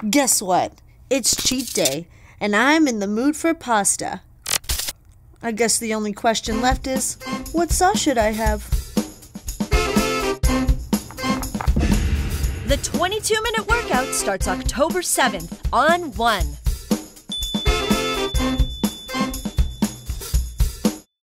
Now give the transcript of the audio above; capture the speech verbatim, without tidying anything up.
Guess what? It's cheat day, and I'm in the mood for pasta. I guess the only question left is, what sauce should I have? The twenty-two minute workout starts October seventh on One.